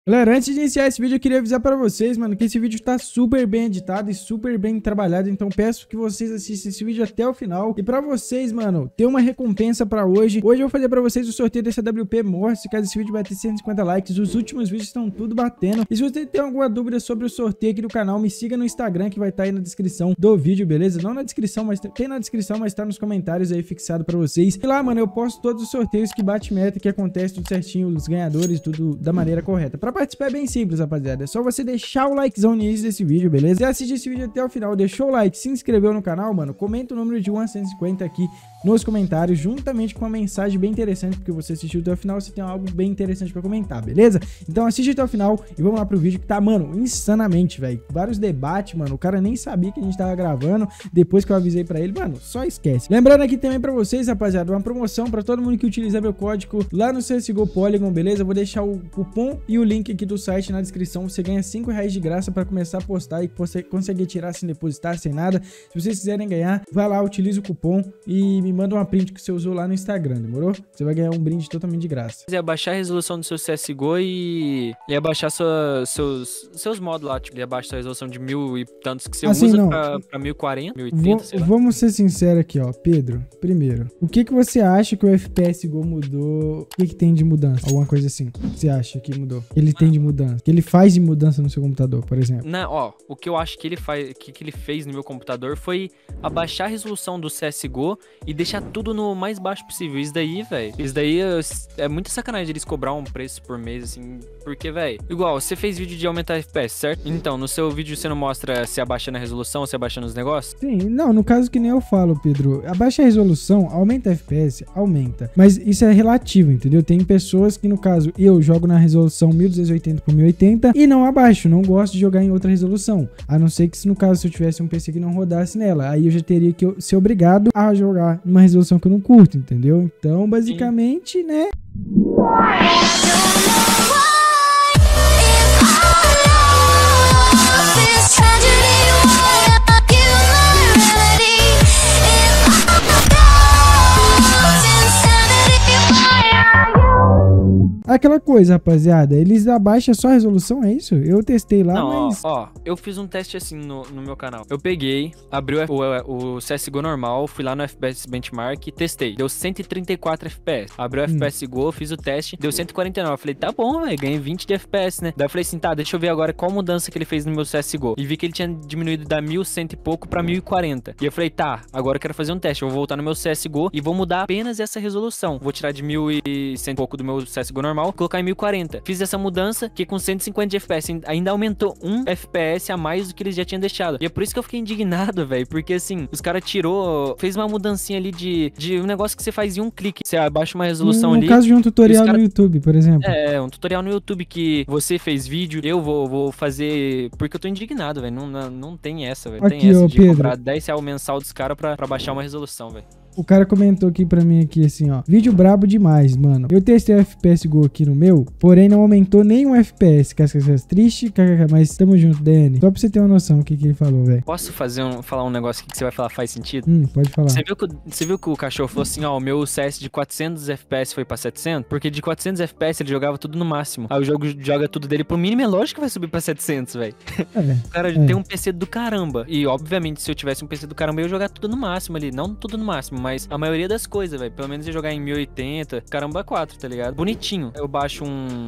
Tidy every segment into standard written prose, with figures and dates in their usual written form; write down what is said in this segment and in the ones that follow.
Galera, antes de iniciar esse vídeo, eu queria avisar pra vocês, mano, que esse vídeo tá super bem editado e super bem trabalhado. Então peço que vocês assistam esse vídeo até o final. E pra vocês, mano, ter uma recompensa pra hoje. Hoje eu vou fazer pra vocês o sorteio desse AWP Morse, caso esse vídeo bater 150 likes. Os últimos vídeos estão tudo batendo. E se você tem alguma dúvida sobre o sorteio aqui do canal, me siga no Instagram, que vai estar aí na descrição do vídeo, beleza? Não na descrição, mas tem na descrição, mas tá nos comentários aí fixado pra vocês. E lá, mano, eu posto todos os sorteios que bate meta, que acontece tudo certinho, os ganhadores, tudo da maneira correta. Pra participar é bem simples, rapaziada. É só você deixar o likezão no início desse vídeo, beleza? Se assistir esse vídeo até o final, deixou o like, se inscreveu no canal, mano, comenta o número de 1 a 150 aqui nos comentários, juntamente com uma mensagem bem interessante, porque você assistiu até o final, você tem algo bem interessante pra comentar, beleza? Então assiste até o final e vamos lá pro vídeo que tá, mano, insanamente, velho. Vários debates, mano, o cara nem sabia que a gente tava gravando, depois que eu avisei pra ele, mano, só esquece. Lembrando aqui também pra vocês, rapaziada, uma promoção pra todo mundo que utilizar meu código lá no CSGO Polygon, beleza? Eu vou deixar o cupom e o link aqui do site na descrição. Você ganha R$5 de graça pra começar a postar e você conseguir tirar sem depositar, sem nada. Se vocês quiserem ganhar, vai lá, utiliza o cupom e me manda uma print que você usou lá no Instagram, demorou? Você vai ganhar um brinde totalmente de graça. Ia baixar a resolução do seu CSGO e ia baixar seus modos lá, tipo, ia baixar a resolução de 1000 e tantos que você assim, usa pra 1040, 1080, sei lá. Vamos ser sinceros aqui, ó, Pedro. Primeiro, o que você acha que o FPS Go mudou? O que tem de mudança? Alguma coisa assim. O que você acha que mudou? Ele tem de mudança? Que ele faz de mudança no seu computador, por exemplo? Não, ó, o que eu acho que ele fez no meu computador foi abaixar a resolução do CSGO e deixar tudo no mais baixo possível. Isso daí, velho, é muita sacanagem eles cobrar um preço por mês, assim, porque, velho, igual, você fez vídeo de aumentar FPS, certo? Então, no seu vídeo você não mostra se abaixando a resolução, se abaixando os negócios? Sim, não, no caso que nem eu falo, Pedro, abaixa a resolução, aumenta a FPS, aumenta. Mas isso é relativo, entendeu? Tem pessoas que, no caso, eu jogo na resolução 1280 por 1080 e não abaixo, não gosto de jogar em outra resolução. A não ser que, se no caso, se eu tivesse um PC que não rodasse nela, aí eu já teria que ser obrigado a jogar numa resolução que eu não curto, entendeu? Então, basicamente, né? Aquela coisa, rapaziada, eles abaixam só a resolução, é isso? Eu testei lá, não, mas... Ó, eu fiz um teste assim no meu canal. Eu peguei, abri o CSGO normal, fui lá no FPS Benchmark e testei. Deu 134 FPS. Abri o FPS Go, fiz o teste, deu 149. Eu falei, tá bom, velho, ganhei 20 de FPS, né? Daí eu falei assim, tá, deixa eu ver agora qual mudança que ele fez no meu CSGO. E vi que ele tinha diminuído da 1100 e pouco pra 1040. E eu falei, tá, agora eu quero fazer um teste. Eu vou voltar no meu CSGO e vou mudar apenas essa resolução. Vou tirar de 1100 e pouco do meu CSGO normal, colocar em 1040. Fiz essa mudança que com 150 de FPS ainda aumentou 1 FPS a mais do que eles já tinham deixado. E é por isso que eu fiquei indignado, velho, porque assim, os caras fez uma mudancinha ali de um negócio que você faz em um clique. Você abaixa uma resolução ali. No caso de um tutorial no YouTube, por exemplo. É, um tutorial no YouTube que você fez vídeo, eu vou fazer, porque eu tô indignado, velho. Não tem essa, velho. Tem essa de Pedro, cobrar 10 reais mensal dos caras pra baixar uma resolução, velho. O cara comentou aqui pra mim aqui assim, ó. Vídeo brabo demais, mano. Eu testei o FPS Go aqui no meu, porém não aumentou nenhum FPS. Triste, mas tamo junto, DN. Só pra você ter uma noção do que ele falou, velho. Posso falar um negócio aqui que você vai falar faz sentido? Pode falar. Você viu que o cachorro falou assim, ó, o meu CS de 400 FPS foi pra 700? Porque de 400 FPS ele jogava tudo no máximo. Aí o jogo joga tudo dele pro mínimo, é lógico que vai subir pra 700, velho. O cara tem um PC do caramba. E, obviamente, se eu tivesse um PC do caramba, eu ia jogar tudo no máximo ali. Não tudo no máximo, mas a maioria das coisas, velho. Pelo menos ia jogar em 1080, caramba 4, tá ligado? Bonitinho. Eu baixo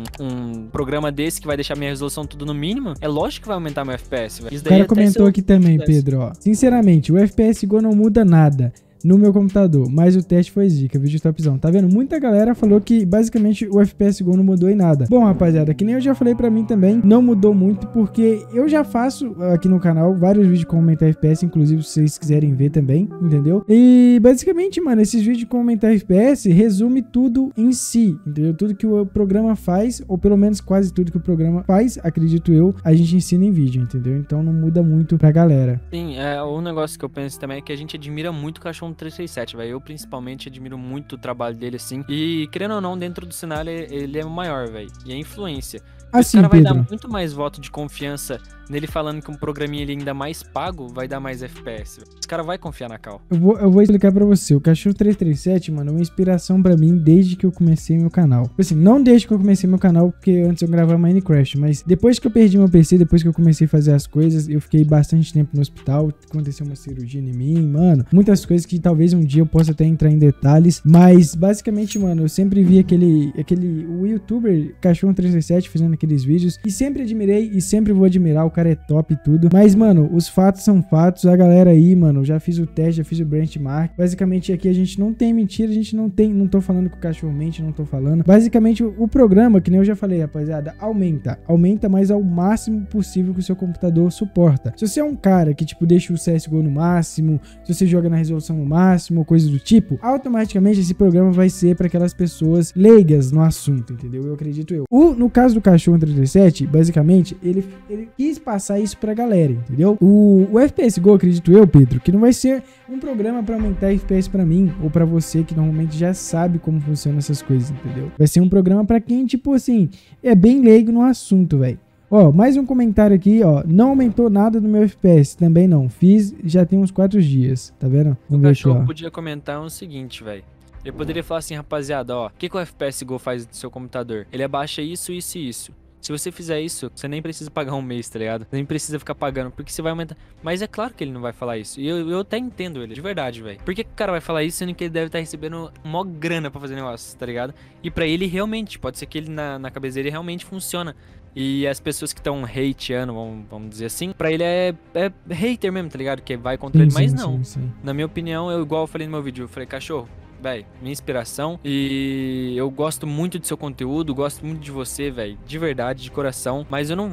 um programa desse que vai deixar minha resolução tudo no mínimo. É lógico que vai aumentar meu FPS, velho. O cara comentou aqui também, Pedro, ó. Sinceramente, o FPS Go não muda nada no meu computador, mas o teste foi zica, vídeo topzão. Tá vendo? Muita galera falou que basicamente o FPS Go não mudou em nada. Bom, rapaziada, que nem eu já falei pra mim também, não mudou muito porque eu já faço aqui no canal vários vídeos com aumentar FPS, inclusive se vocês quiserem ver também, entendeu? E basicamente, mano, esses vídeos com aumentar FPS resume tudo em si, entendeu? Tudo que o programa faz, ou pelo menos quase tudo que o programa faz, acredito eu, a gente ensina em vídeo, entendeu? Então não muda muito pra galera. Sim, um negócio que eu penso também é que a gente admira muito o Cachorro 367, velho. Eu principalmente admiro muito o trabalho dele, assim. E, querendo ou não, dentro do cenário ele é o maior, velho. E a influência. Assim, o cara vai dar muito mais voto de confiança nele falando que um programinha ele ainda mais pago vai dar mais FPS. Os caras vão confiar na Cal. Eu vou explicar pra você. O Cachorro 337, mano, é uma inspiração pra mim desde que eu comecei meu canal. Assim, não desde que eu comecei meu canal, porque antes eu gravava Minecraft, mas depois que eu perdi meu PC, depois que eu comecei a fazer as coisas, eu fiquei bastante tempo no hospital, aconteceu uma cirurgia em mim, mano, muitas coisas que talvez um dia eu possa até entrar em detalhes, mas basicamente, mano, eu sempre vi o youtuber Cachorro 337 fazendo aqueles vídeos e sempre admirei e sempre vou admirar, o cara é top e tudo, mas, mano, os fatos são fatos, a galera aí, mano, já fiz o teste, já fiz o benchmark, basicamente aqui a gente não tem mentira, a gente não tô falando que o cachorro mente, não tô falando, basicamente o programa, que nem eu já falei, rapaziada, aumenta, mas ao máximo possível que o seu computador suporta. Se você é um cara que, tipo, deixa o CSGO no máximo, se você joga na resolução no máximo, coisa do tipo, automaticamente esse programa vai ser para aquelas pessoas leigas no assunto, entendeu? Eu acredito eu. No caso do Cachorro 337, basicamente, ele quis passar isso pra galera, entendeu? O FPS Go, acredito eu, Pedro, que não vai ser um programa para aumentar FPS pra mim, ou pra você que normalmente já sabe como funcionam essas coisas, entendeu? Vai ser um programa pra quem, tipo assim, é bem leigo no assunto, velho. Ó, mais um comentário aqui, ó. Não aumentou nada no meu FPS. Também não. Fiz já tem uns 4 dias. Tá vendo? Vamos ver aqui, ó. O cachorro podia comentar o seguinte, velho. Ele poderia falar assim, rapaziada, ó. O que o FPS Go faz do seu computador? Ele abaixa isso, isso e isso. Se você fizer isso, você nem precisa pagar um mês, tá ligado? Nem precisa ficar pagando, porque você vai aumentar. Mas é claro que ele não vai falar isso. E eu até entendo ele, de verdade, velho. Por que o cara vai falar isso, sendo que ele deve estar recebendo mó grana pra fazer negócio, tá ligado? E pra ele, realmente, pode ser que ele na cabeça dele realmente funciona. E as pessoas que estão hateando, vamos dizer assim, pra ele é hater mesmo, tá ligado? Que vai contra ele, mas não. Sim. Na minha opinião, igual eu falei no meu vídeo, eu falei, cachorro, velho, minha inspiração, e eu gosto muito do seu conteúdo, gosto muito de você, velho, de verdade, de coração, mas eu não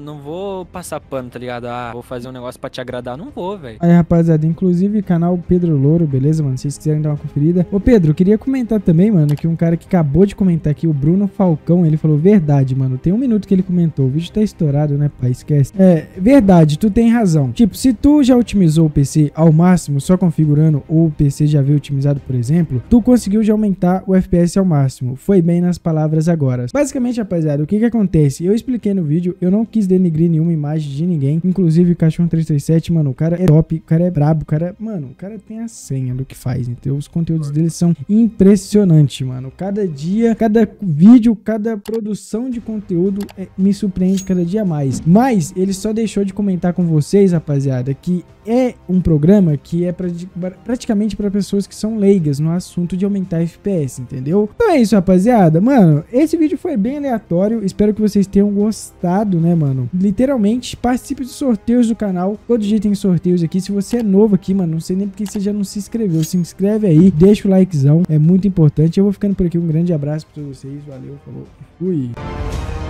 vou passar pano, tá ligado? Ah, vou fazer um negócio pra te agradar, não vou, velho. Aí, rapaziada, inclusive canal Pedro Louro, beleza, mano? Se vocês quiserem dar uma conferida. Ô, Pedro, eu queria comentar também, mano, que um cara que acabou de comentar aqui, o Bruno Falcão, ele falou, verdade, mano, tem 1 minuto que ele comentou, o vídeo tá estourado, né, pai? Esquece. Verdade, tu tem razão. Tipo, se tu já otimizou o PC ao máximo, só configurando, ou o PC já veio otimizado, por exemplo, tu conseguiu já aumentar o FPS ao máximo. Foi bem nas palavras agora. Basicamente, rapaziada, o que acontece? Eu expliquei no vídeo, eu não quis denigrir nenhuma imagem de ninguém, inclusive o Cachorro 337, mano, o cara é top, o cara é brabo, mano, o cara tem a senha do que faz, então os conteúdos dele são impressionantes, mano. Cada dia, cada vídeo, cada produção de conteúdo me surpreende cada dia mais. Mas ele só deixou de comentar com vocês, rapaziada, que é um programa que é praticamente para pessoas que são leigas no assunto de aumentar FPS, entendeu? Então é isso, rapaziada. Mano, esse vídeo foi bem aleatório. Espero que vocês tenham gostado, né, mano? Literalmente, participe dos sorteios do canal. Todo dia tem sorteios aqui. Se você é novo aqui, mano, não sei nem porque você já não se inscreveu. Se inscreve aí, deixa o likezão. É muito importante. Eu vou ficando por aqui. Um grande abraço para todos vocês. Valeu, falou e fui.